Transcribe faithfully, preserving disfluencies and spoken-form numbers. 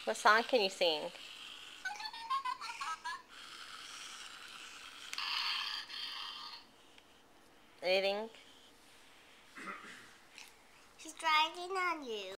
What song can you sing? Anything? She's driving on you.